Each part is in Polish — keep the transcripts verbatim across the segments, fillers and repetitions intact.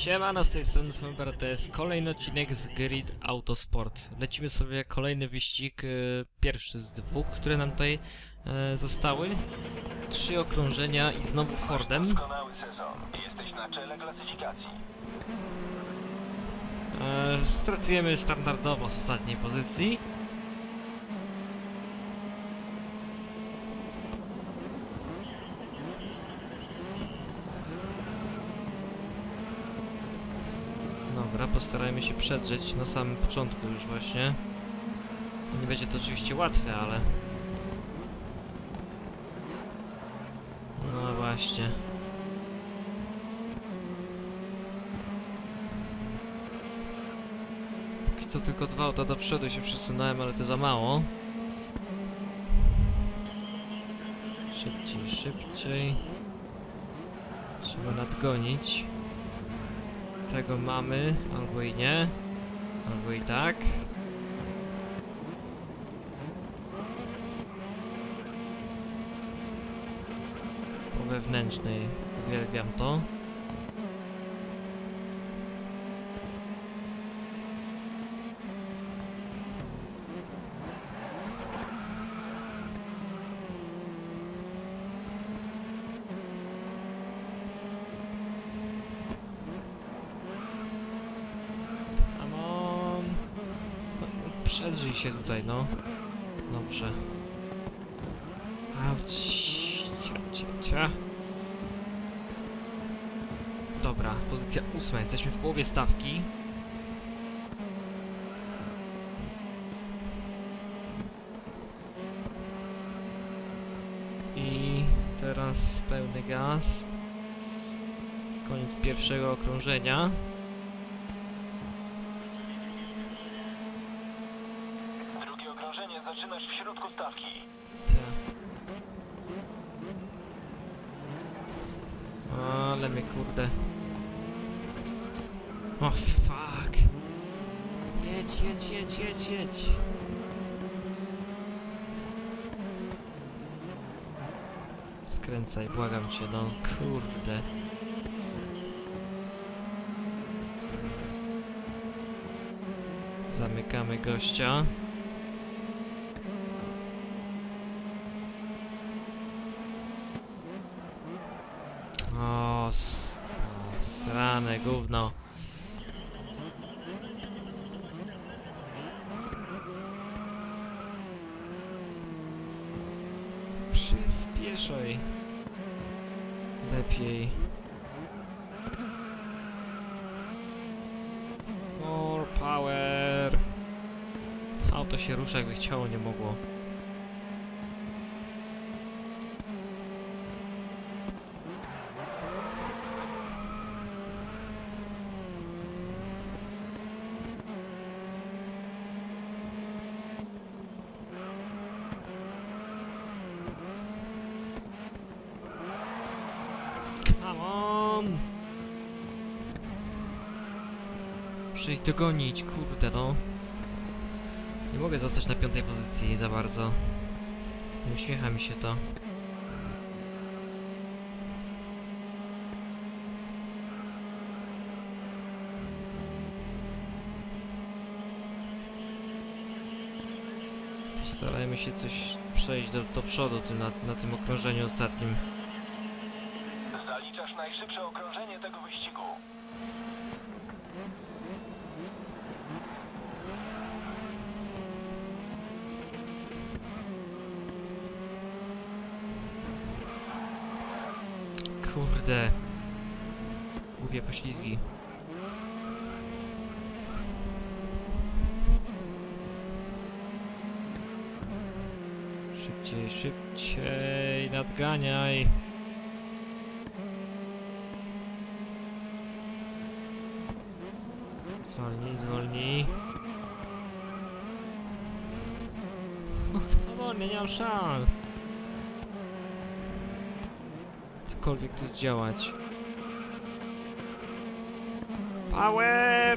Siemano, z tej strony Fember, to jest kolejny odcinek z Grid Autosport. Lecimy sobie kolejny wyścig, e, pierwszy z dwóch, które nam tutaj e, zostały. Trzy okrążenia i znowu Fordem. Jesteś na czele klasyfikacji. E, startujemy standardowo z ostatniej pozycji. Dobra, postarajmy się przedrzeć na samym początku już właśnie. Nie będzie to oczywiście łatwe, ale... No właśnie. Póki co tylko dwa auta do przodu się przesunąłem, ale to za mało. Szybciej, szybciej. Trzeba nadgonić. Tego mamy, albo i nie, albo i tak. Po wewnętrznej uwielbiam to. Przedrzyj się tutaj, no. Dobrze. Auć. Cia, cia, cia. Dobra, pozycja ósma. Jesteśmy w połowie stawki. I teraz pełny gaz. Koniec pierwszego okrążenia. Zaczynasz w środku stawki. Tak. Ale mnie kurde. O fuck. Jedź, jedź, jedź, jedź, jedź. Skręcaj, błagam cię, no kurde. Zamykamy gościa. O, srane gówno. Przyspieszaj. Lepiej. More power. Auto się rusza, jakby chciało, nie mogło. Come on! Muszę ich dogonić, kurde no. Nie mogę zostać na piątej pozycji za bardzo. Nie uśmiecha mi się to. Starajmy się coś przejść do, do przodu tym, na, na tym okrążeniu ostatnim. Zaliczasz najszybsze okrążenie tego wyścigu. Kurde. Głupie poślizgi. Szybciej, szybciej, nadganiaj. Zwolnij, zwolnij. No nie, nie mam szans. Cokolwiek tu zdziałać. Power!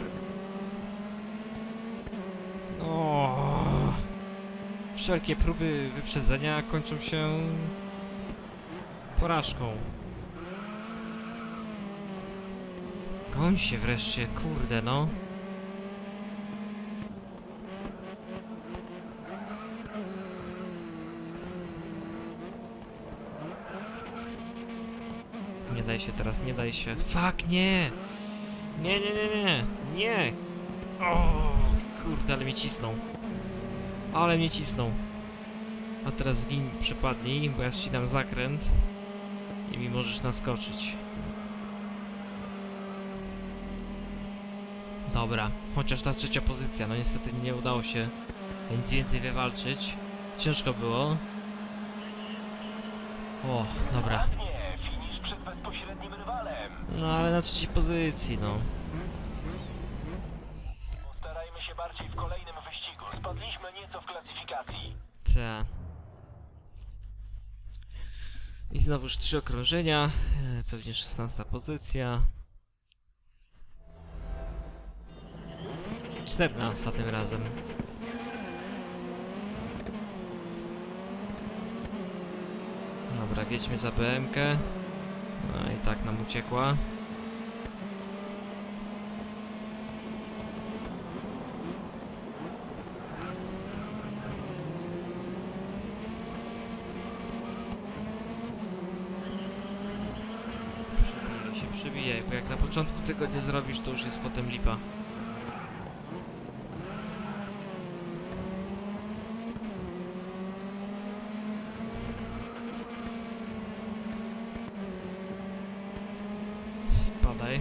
O! Wszelkie próby wyprzedzenia kończą się porażką. Goń się wreszcie, kurde no. Nie daj się teraz, nie daj się. Fuck, nie! Nie, nie, nie, nie, nie! O, kurde, ale mnie cisną. Ale mnie cisną. A teraz zgiń, przepadnij, bo ja ścinam zakręt i mi możesz naskoczyć. Dobra, chociaż ta trzecia pozycja, no niestety nie udało się nic więcej wywalczyć. Ciężko było. O, dobra. Ładnie, finisz przed bezpośrednim rywalem. No ale na trzeciej pozycji, no. Postarajmy się bardziej w kolejnym wyścigu. Spadliśmy nieco w klasyfikacji. Ta. I znowuż trzy okrążenia, e, pewnie szesnasta pozycja. czternasta tym razem. Dobra, wiedźmy za B M kę. No i tak nam uciekła. Przebijaj się, przebijaj, bo jak na początku tego nie zrobisz, to już jest potem lipa. Spadaj.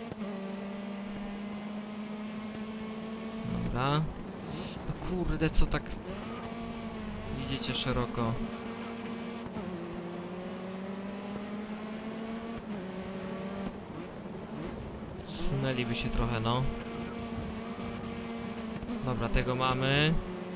Dobra. No kurde, co tak idziecie szeroko. Sunęliby się trochę, no. Dobra, tego mamy.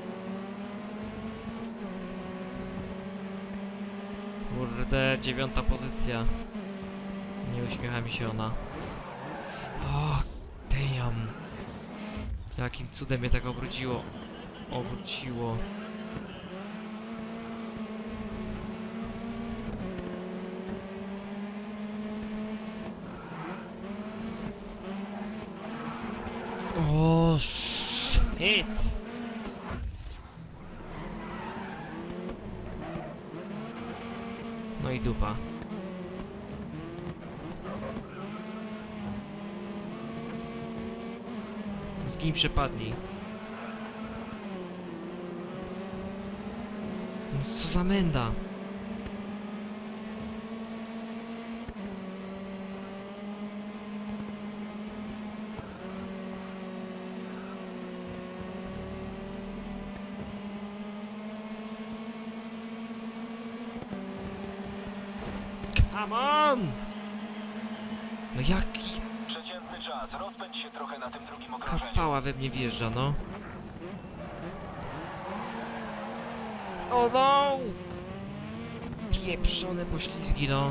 Kurde, dziewiąta pozycja. Nie uśmiecha mi się ona. O, damn. Jakim cudem mnie tak obróciło. Obróciło. O, shit. No i dupa. Zgin, przepadnij. No co za menda. Come on! No jaki Przeciętny czas. Rozpędź się trochę na tym drugim okrążeniu. kapała we mnie wjeżdża, no. O no! Pieprzone poślizgi, no.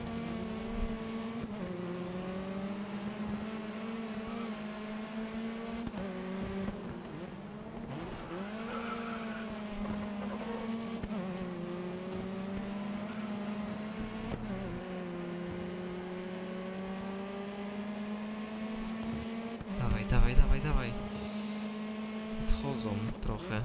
Dawaj, dawaj, dawaj, dawaj. Odchodzą trochę.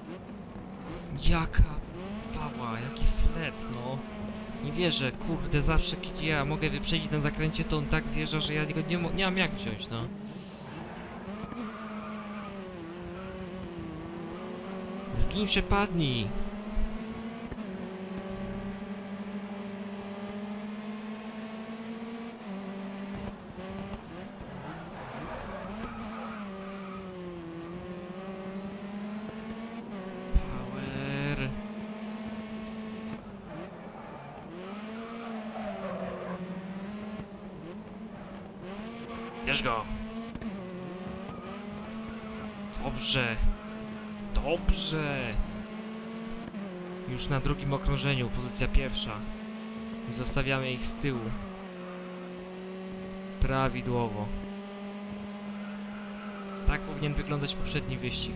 Jaka pała, jaki flet, no. Nie wierzę, kurde, zawsze kiedy ja mogę wyprzedzić na zakręcie, to on tak zjeżdża, że ja go nie, mo- nie mam jak wziąć, no. Zgin, przepadnij. Power. Bierz go. Dobrze. Dobrze. Już na drugim okrążeniu, pozycja pierwsza. I zostawiamy ich z tyłu. Prawidłowo. Tak powinien wyglądać poprzedni wyścig.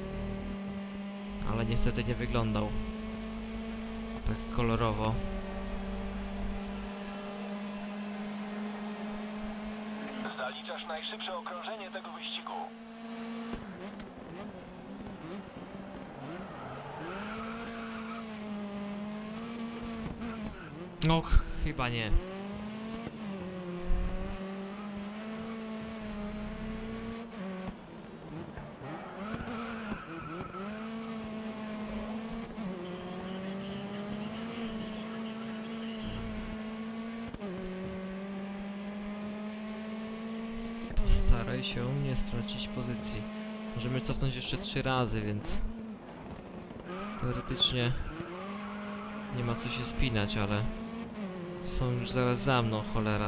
Ale niestety nie wyglądał tak kolorowo. Zaliczyłem Zaliczasz najszybsze okrążenie tego wyścigu. No, chyba nie. Staraj się nie stracić pozycji. Możemy cofnąć jeszcze trzy razy, więc teoretycznie nie ma co się spinać, ale są już zaraz za mną, cholera.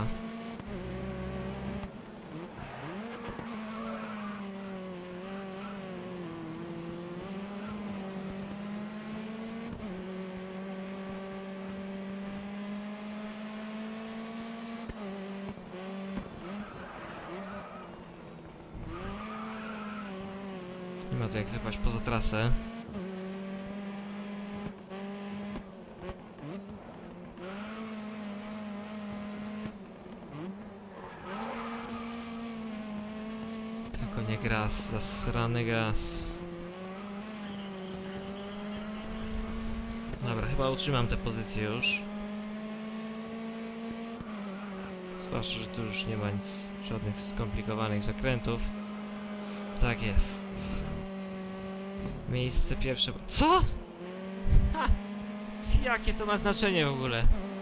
Nie ma tu jak wypaść poza trasę. Tylko nie gaz, zasrany gaz. Dobra, chyba utrzymam tę pozycję już. Zwłaszcza, że tu już nie ma nic, żadnych skomplikowanych zakrętów. Tak jest. Miejsce pierwsze... Co?! Ha! Jakie to ma znaczenie w ogóle?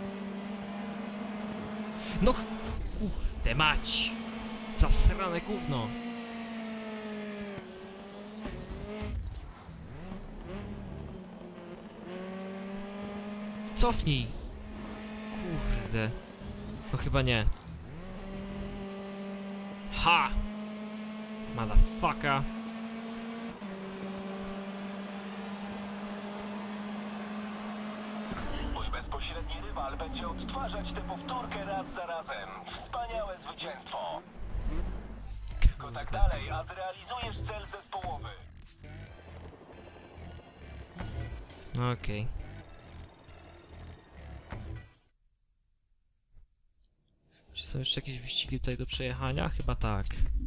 No... Kurde mać! Zasrane gówno! Cofnij! Kurde... No chyba nie. Ha! Motherfucker! Twój bezpośredni rywal będzie odtwarzać tę powtórkę raz za razem. Wspaniałe zwycięstwo. Tylko tak dalej, a zrealizujesz cel zespołowy. Okej. Okay. Czy są jeszcze jakieś wyścigi tutaj do przejechania? Chyba tak.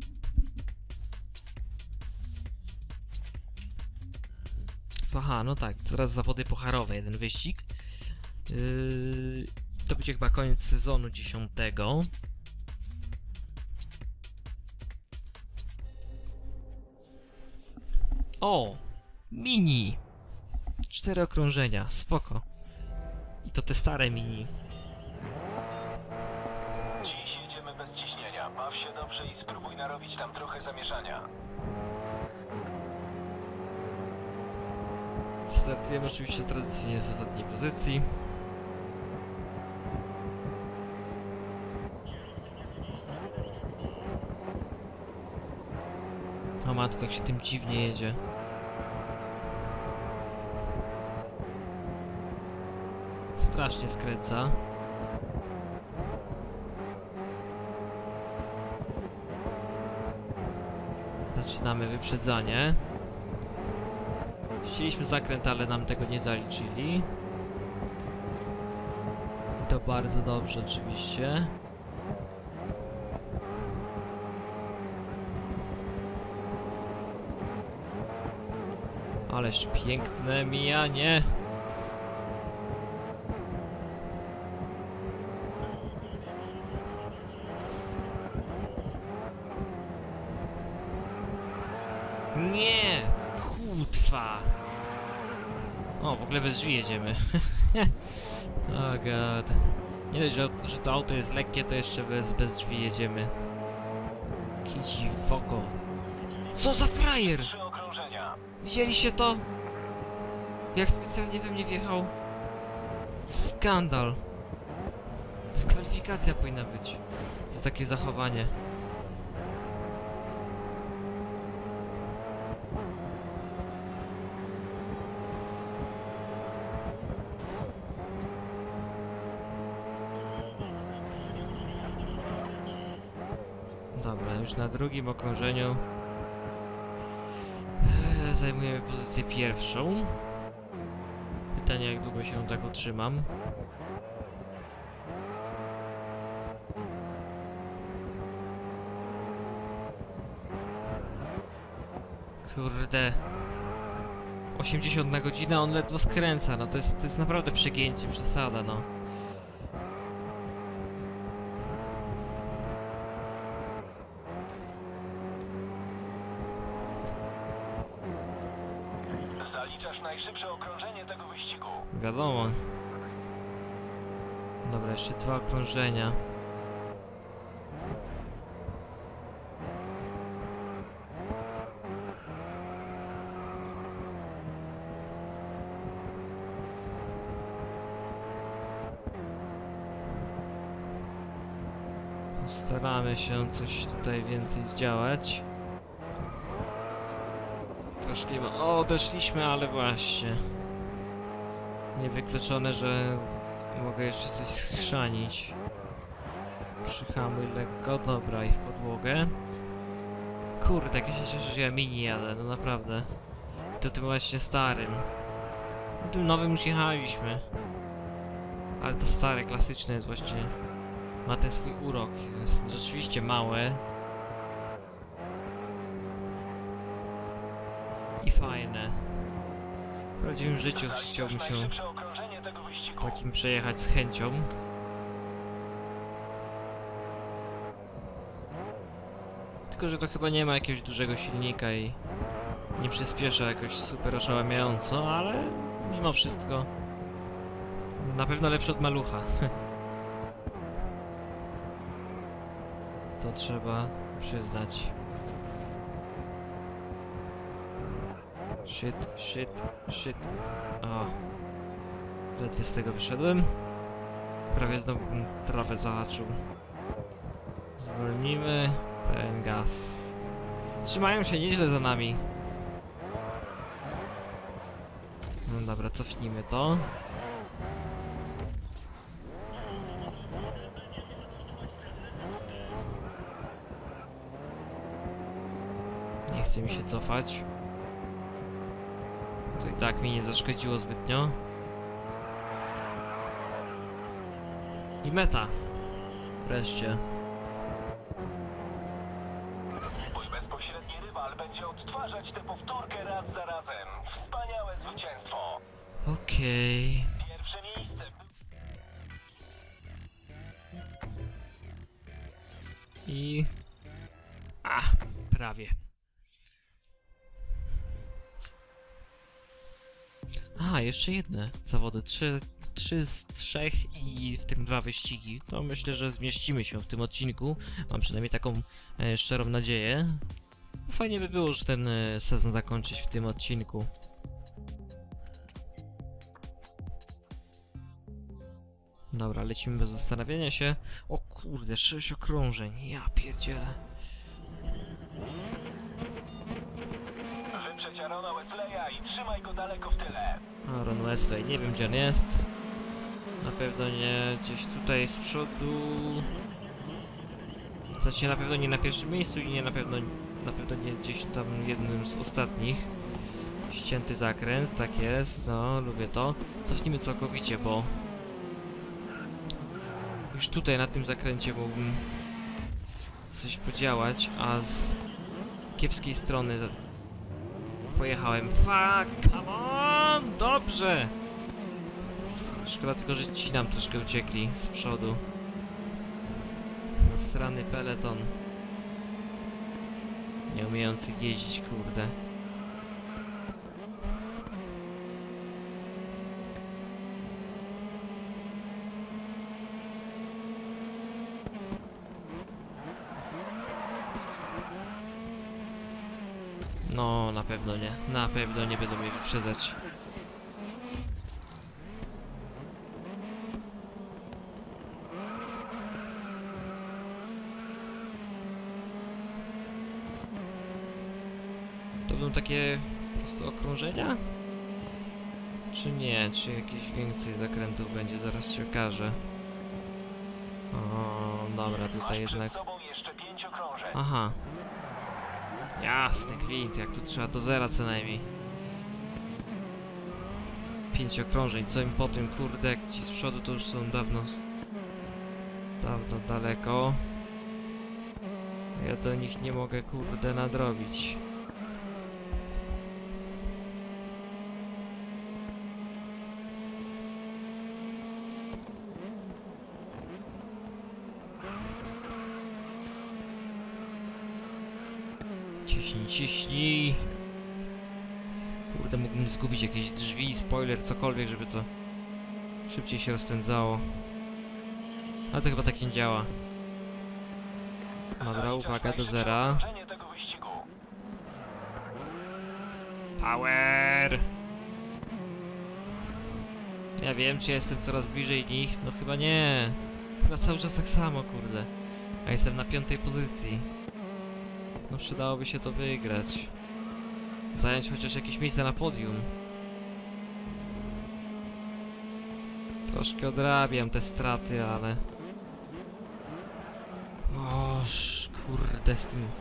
Aha, no tak, teraz zawody pucharowe, jeden wyścig. Yy, to będzie chyba koniec sezonu dziesiątego. O! Mini! Cztery okrążenia, spoko. I to te stare mini. Dziś jedziemy bez ciśnienia. Baw się dobrze i spróbuj narobić tam trochę zamieszania. Startujemy oczywiście tradycyjnie z ostatniej pozycji. O matko, jak się tym dziwnie jedzie. Strasznie skręca. Zaczynamy wyprzedzanie. Chcieliśmy zakręt, ale nam tego nie zaliczyli. I to bardzo dobrze oczywiście. Ależ piękne mijanie. Nie! Kutwa! O, w ogóle bez drzwi jedziemy. Oh god. Nie dość, że, że to auto jest lekkie, to jeszcze bez, bez drzwi jedziemy. Kici foko. Co za frajer! Trzy okrążenia. Widzieliście to? Jak specjalnie we mnie wjechał? Skandal. Dyskwalifikacja powinna być za takie zachowanie. Dobra, już na drugim okrążeniu eee, zajmujemy pozycję pierwszą. Pytanie, jak długo się tak utrzymam. Kurde. osiemdziesiąt na godzinę, on ledwo skręca, no to jest, to jest naprawdę przegięcie, przesada, no. Zaliczasz najszybsze okrążenie tego wyścigu. Wiadomo. Dobra, jeszcze dwa okrążenia. Staramy się coś tutaj więcej zdziałać. Troszkę ma... O, doszliśmy, ale właśnie. Niewykluczone, że mogę jeszcze coś schrzanić. Przyhamuj lekko, dobra, i w podłogę. Kurde, jak ja się cieszę, że ja mini jadę, no naprawdę. To tym właśnie starym. Tym nowym już jechaliśmy. Ale to stare, klasyczne jest właśnie... Ma ten swój urok. Jest rzeczywiście małe. I fajne. W prawdziwym życiu chciałbym się Najszybsze okrążenie tego wyścigu. takim przejechać z chęcią. Tylko, że to chyba nie ma jakiegoś dużego silnika i nie przyspiesza jakoś super oszałamiająco, ale mimo wszystko na pewno lepszy od malucha. To trzeba przyznać. Shit, shit, shit. O. Ledwie z tego wyszedłem. Prawie znowu trawę zahaczył. Zwolnimy. Pełen gaz. Trzymają się nieźle za nami. No dobra, cofnijmy to. Nie chce mi się cofać. To i tak mi nie zaszkodziło zbytnio. I meta. Wreszcie. Twój bezpośredni rywal będzie odtwarzać tę powtórkę raz za razem. Wspaniałe zwycięstwo. Okej. Pierwsze miejsce. I... A, prawie. A, jeszcze jedne zawody. Trzy, trzy z trzech i w tym dwa wyścigi. To myślę, że zmieścimy się w tym odcinku. Mam przynajmniej taką e, szczerą nadzieję. Fajnie by było, że ten e, sezon zakończyć w tym odcinku. Dobra, lecimy bez zastanawiania się. O kurde, sześć okrążeń. Ja pierdzielę. Wyprzedź Arona Wesleya i trzymaj go daleko w tyle. Aaron Wesley, nie wiem gdzie on jest. Na pewno nie gdzieś tutaj z przodu. Znaczy na pewno nie na pierwszym miejscu i nie na pewno na pewno nie gdzieś tam jednym z ostatnich. Ścięty zakręt, tak jest, no lubię to. Cofnijmy całkowicie, bo już tutaj na tym zakręcie mógłbym coś podziałać, a z kiepskiej strony za... pojechałem. Fuck, come on! Dobrze! Szkoda tylko, że ci nam troszkę uciekli z przodu. Zasrany peleton. Nie umiejący jeździć, kurde. No, na pewno nie. Na pewno nie będą mnie wyprzedzać. To będą takie po prostu okrążenia? Czy nie? Czy jakieś więcej zakrętów będzie? Zaraz się okaże. O, dobra, tutaj Masz jednak... przed sobą jeszcze pięć okrążeń. Aha. Jasny gwint, jak tu trzeba do zera co najmniej. Pięć okrążeń, co im po tym, kurde, jak ci z przodu to już są dawno... Dawno daleko. Ja do nich nie mogę, kurde, nadrobić. ciśnij, ciśnij. Kurde, mógłbym zgubić jakieś drzwi, spoiler, cokolwiek, żeby to szybciej się rozpędzało. Ale to chyba tak nie działa. Dobra, uwaga, do zera. Tego wyścigu. Power! Ja wiem, czy jestem coraz bliżej nich. No chyba nie. Chyba cały czas tak samo, kurde. A jestem na piątej pozycji. No przydałoby się to wygrać. Zająć chociaż jakieś miejsce na podium. Troszkę odrabiam te straty, ale... Oż, kurde, z tym...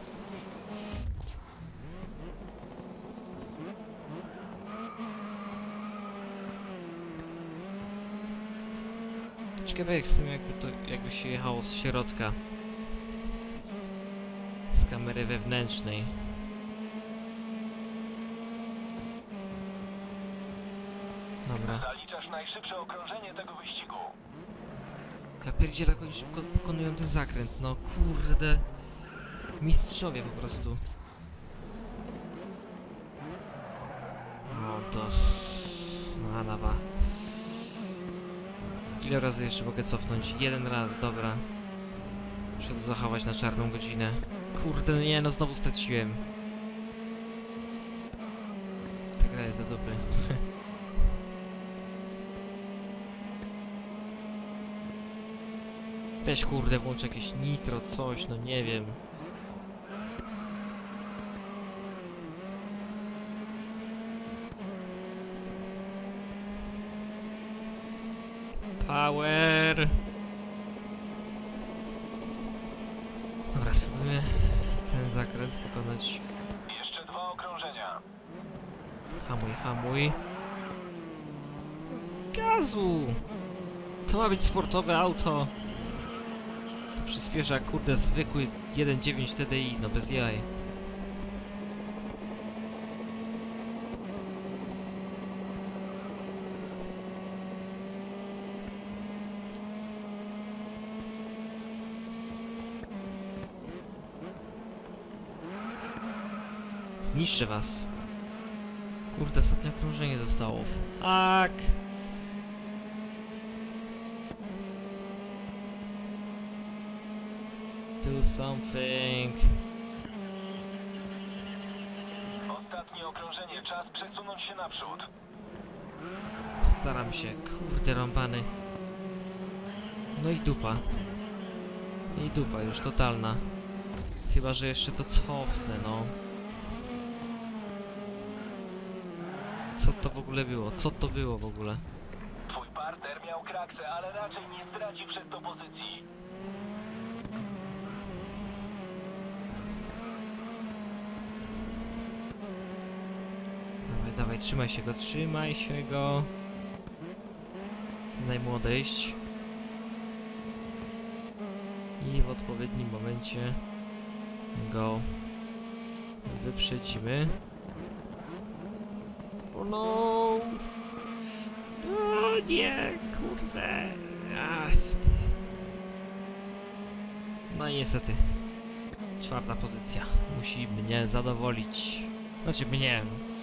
Ciekawe jak z tym, jakby to, jakby się jechało z środka. Z kamery wewnętrznej. Dobra. Zaliczasz najszybsze okrążenie tego wyścigu. Ja pierdzielę, jak oni szybko pokonują ten zakręt. No kurde. Mistrzowie po prostu. No to... No lawa. Ile razy jeszcze mogę cofnąć? Jeden raz, dobra. Muszę to zachować na czarną godzinę. Kurde, no nie, no znowu straciłem. Ta gra jest za dobry. Weź kurde, włącz jakieś nitro, coś, no nie wiem. Power! Dobra, spróbujemy ten zakręt pokonać. Jeszcze dwa okrążenia. Hamuj, hamuj. Gazu! To ma być sportowe auto. To przyspiesza, kurde, zwykły jeden dziewięć T D I, no bez jaj. Zniszczę was. Kurde, ostatnie okrążenie zostało. Tak! Do something. Ostatnie okrążenie. Czas przesunąć się naprzód. Staram się. Kurde, rąbany. No i dupa. I dupa już totalna. Chyba, że jeszcze to cofnę, no. Co to w ogóle było? Co to było w ogóle? Twój partner miał kraksę, ale raczej nie straci przed to pozycji. Dawaj, dawaj, trzymaj się go, trzymaj się go. Daj mu odejść. I w odpowiednim momencie go wyprzedzimy. O no! O nie, kurde! Ach, ty. No i niestety. Czwarta pozycja. Musi mnie zadowolić. Znaczy mnie.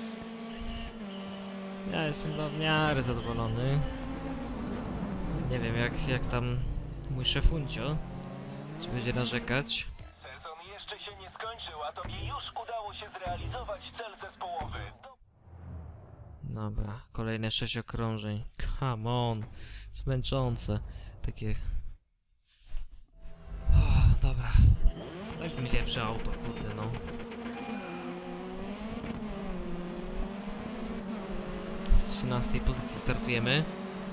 Ja jestem w miarę zadowolony. Nie wiem jak, jak tam mój szefuncio. Czy będzie narzekać? Sezon jeszcze się nie skończył, a tobie już udało się zrealizować cel zespołowy. Do... Dobra, kolejne sześć okrążeń. Come on. Zmęczące. Takie... Oh, dobra. Weź mi lepsze auto, kurde no. Z trzynastej pozycji startujemy.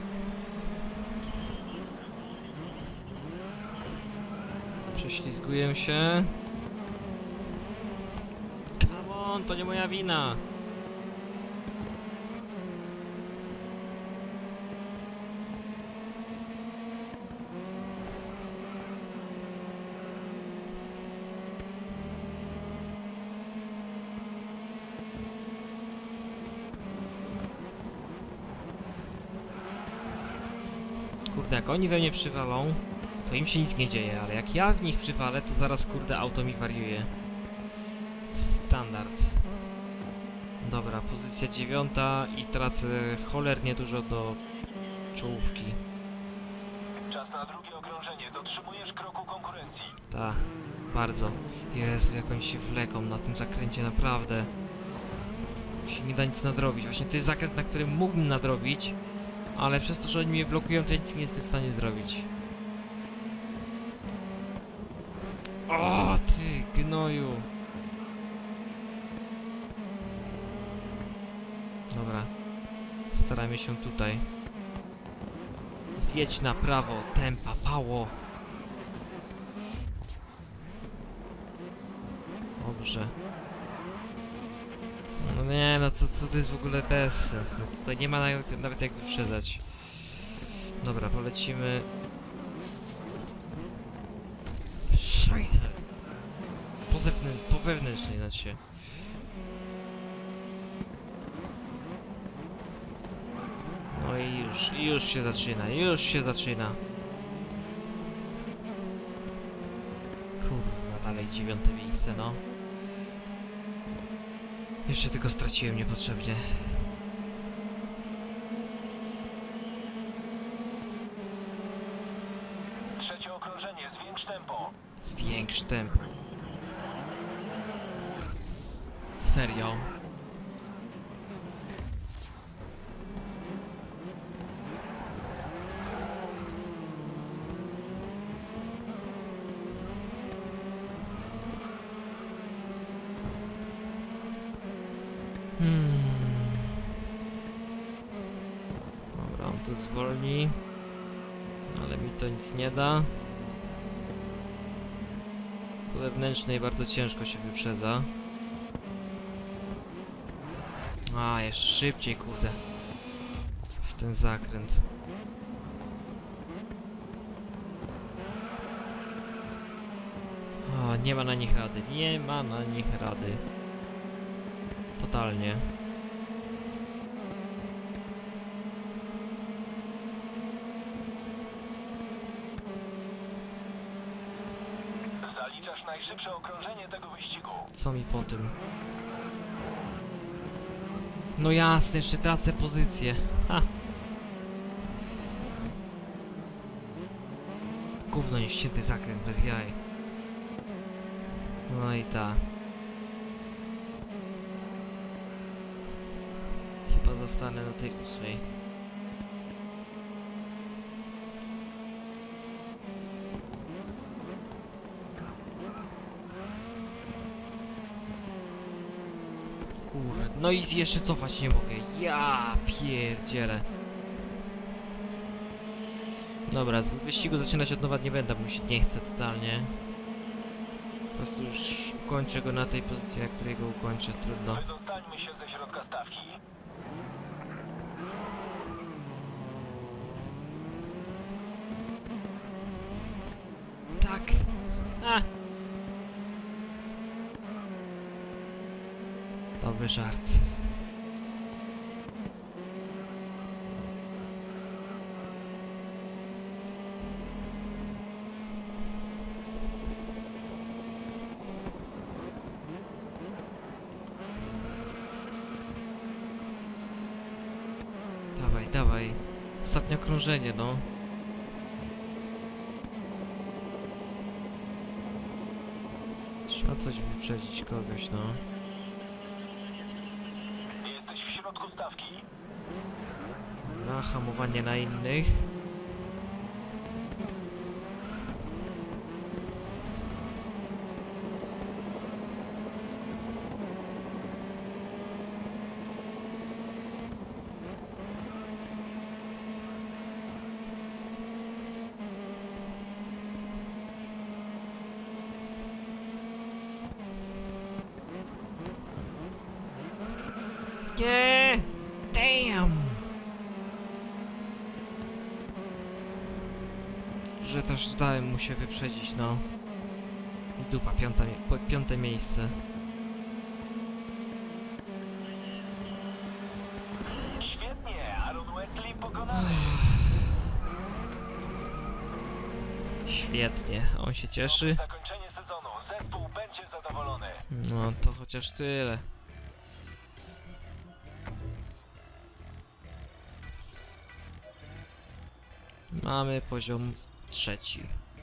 Prześlizguję się. Come on, to nie moja wina. Kurde, jak oni we mnie przywalą, to im się nic nie dzieje, ale jak ja w nich przywalę, to zaraz kurde auto mi wariuje. Stan standard. Dobra, pozycja dziewiąta i tracę cholernie dużo do czołówki. Czas na drugie okrążenie. Dotrzymujesz kroku konkurencji. Tak, bardzo. Jezu, jak oni się wleką na tym zakręcie, naprawdę. Się nie da nic nadrobić. Właśnie to jest zakręt, na którym mógłbym nadrobić, ale przez to, że oni mnie blokują, to ja nic nie jestem w stanie zrobić. O, ty gnoju! Dobra. Starajmy się tutaj. Zjedź na prawo, tempa, pało! Dobrze. No nie, no to, to, to jest w ogóle bez sens. No tutaj nie ma nawet, nawet jak wyprzedzać. Dobra, polecimy. Szajse! Po, zewnę po wewnętrznej znaczy się. No i już, i już się zaczyna, już się zaczyna. Kurwa, dalej dziewiąte miejsce, no. Jeszcze tylko straciłem niepotrzebnie. Trzecie okrążenie. Zwiększ tempo. Zwiększ tempo. Serio? Hmm. Dobra, on tu zwolni. Ale mi to nic nie da. Po wewnętrznej bardzo ciężko się wyprzedza. A, jeszcze szybciej, kurde. W ten zakręt. O, nie ma na nich rady. Nie ma na nich rady. Totalnie. Zaliczasz najszybsze okrążenie tego wyścigu. Co mi po tym? No jasne, jeszcze tracę pozycję. Ha! Gówno nieścięty zakręt bez jaj. No i ta. Chyba zostanę na tej ósmej. Kurde, no i jeszcze cofać nie mogę. Ja pierdzielę. Dobra, z wyścigu zaczynać od nowa nie będę, bo mi się nie chce totalnie. Po prostu już ukończę go na tej pozycji, na której go ukończę, trudno. Wydostańmy się ze środka stawki. Tak. A. Dobry żart. Dawaj, dawaj. Ostatnie okrążenie, no. Trzeba coś wyprzedzić kogoś, no. Jesteś w środku stawki. Dobra, hamowanie na innych. Nie! Damn! Że też zdałem mu się wyprzedzić, no. I dupa, piąta, mie po- piąte miejsce. Świetnie, Aaron Wesley pokonany. Świetnie, on się cieszy. Zakończenie sezonu. Zespół będzie zadowolony. No to chociaż tyle. Mamy poziom trzeci.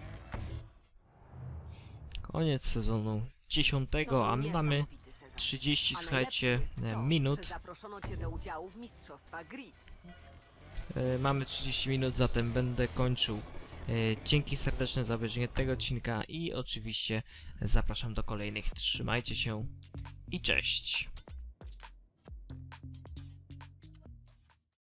Koniec sezonu dziesiątego, a my mamy trzydzieści, słuchajcie, minut. Zaproszono cię do udziału w mistrzostwach Grid. E, mamy trzydzieści minut, zatem będę kończył. E, dzięki serdeczne za obejrzenie tego odcinka i oczywiście zapraszam do kolejnych. Trzymajcie się i cześć!